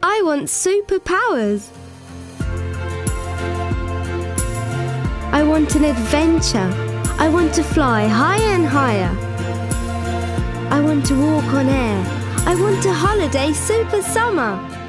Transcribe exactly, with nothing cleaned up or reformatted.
I want superpowers. I want an adventure. I want to fly higher and higher. I want to walk on air. I want a holiday super summer.